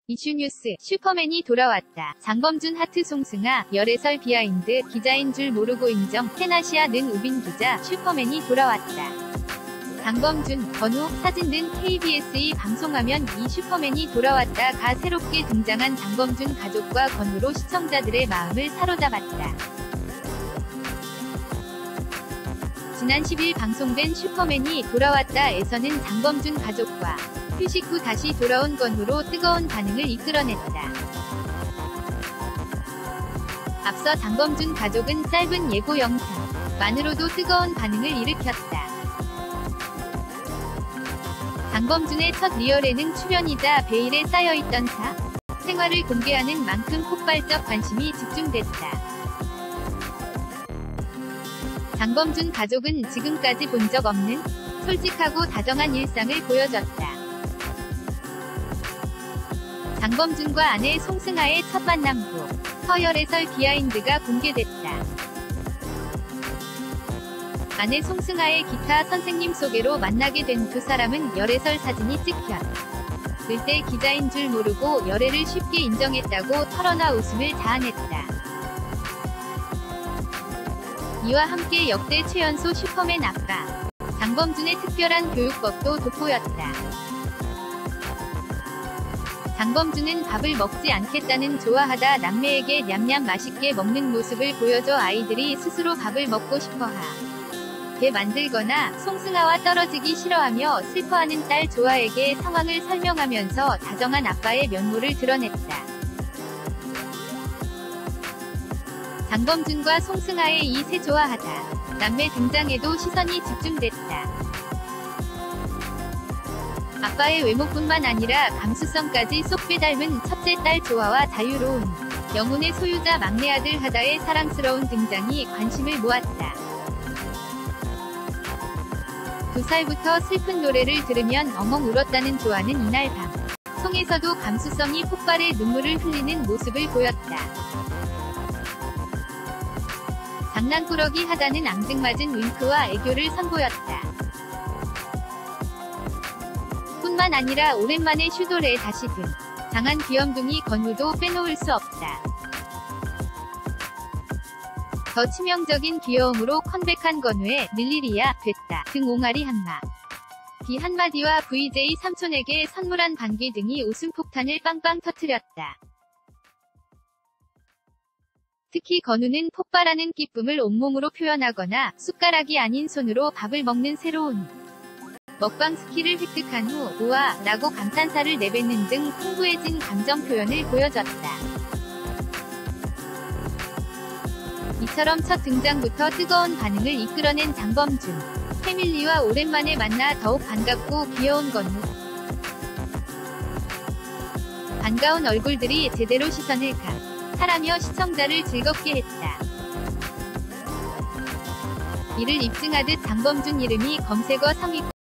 이슈뉴스 슈퍼맨이 돌아왔다. 장범준 하트 송승아 열애설 비하인드 기자인 줄 모르고 인정 테나시아 는 우빈 기자 슈퍼맨이 돌아왔다. 장범준, 건우, 사진 등 KBS이 방송하면 이 슈퍼맨이 돌아왔다가 새롭게 등장한 장범준 가족과 건우로 시청자들의 마음을 사로잡았다. 지난 10일 방송된 슈퍼맨이 돌아왔다에서는 장범준 가족과 휴식 후 다시 돌아온 건우로 뜨거운 반응을 이끌어냈다. 앞서 장범준 가족은 짧은 예고 영상만으로도 뜨거운 반응을 일으켰다. 장범준의 첫 리얼 예능 출연이자 베일에 쌓여있던 생활을 공개하는 만큼 폭발적 관심이 집중됐다. 장범준 가족은 지금까지 본 적 없는 솔직하고 다정한 일상을 보여줬다. 장범준과 아내 송승아의 첫 만남 후 서열애설 비하인드가 공개됐다. 아내 송승아의 기타 선생님 소개로 만나게 된 두 사람은 열애설 사진이 찍혔을 때 기자인 줄 모르고 열애를 쉽게 인정했다고 털어놔 웃음을 자아냈다. 이와 함께 역대 최연소 슈퍼맨 아빠 장범준의 특별한 교육법도 돋보였다. 장범준은 밥을 먹지 않겠다는 좋아하다 남매에게 냠냠 맛있게 먹는 모습을 보여줘 아이들이 스스로 밥을 먹고 싶어하게 만들거나 송승아와 떨어지기 싫어하며 슬퍼하는 딸 조아에게 상황을 설명하면서 다정한 아빠의 면모를 드러냈다. 장범준과 송승아의 이 세 좋아하다 남매 등장에도 시선이 집중됐다. 아빠의 외모뿐만 아니라 감수성까지 쏙 빼닮은 첫째 딸 조아와 자유로운 영혼의 소유자 막내 아들 하다의 사랑스러운 등장이 관심을 모았다. 2살부터 슬픈 노래를 들으면 엉엉 울었다는 조아는 이날 밤 송에서도 감수성이 폭발해 눈물을 흘리는 모습을 보였다. 장난꾸러기 하다는 앙증맞은 윙크와 애교를 선보였다. 뿐만 아니라 오랜만에 슈돌에 다시 등장한 귀염둥이 건우도 빼놓을 수 없다. 더 치명적인 귀여움으로 컴백한 건우의 릴리리야 됐다 등 옹알이 한마디와 VJ 삼촌에게 선물한 반기 등이 웃음폭탄을 빵빵 터뜨렸다. 특히 건우는 폭발하는 기쁨을 온몸으로 표현하거나 숟가락이 아닌 손으로 밥을 먹는 새로운 먹방 스킬을 획득한 후 우와 라고 감탄사를 내뱉는 등 풍부해진 감정 표현을 보여줬다. 이처럼 첫 등장부터 뜨거운 반응을 이끌어낸 장범준 패밀리와 오랜만에 만나 더욱 반갑고 귀여운 건우. 반가운 얼굴들이 제대로 시선을 강탈하며 시청자를 즐겁게 했다. 이를 입증하듯 장범준 이름이 검색어 상위권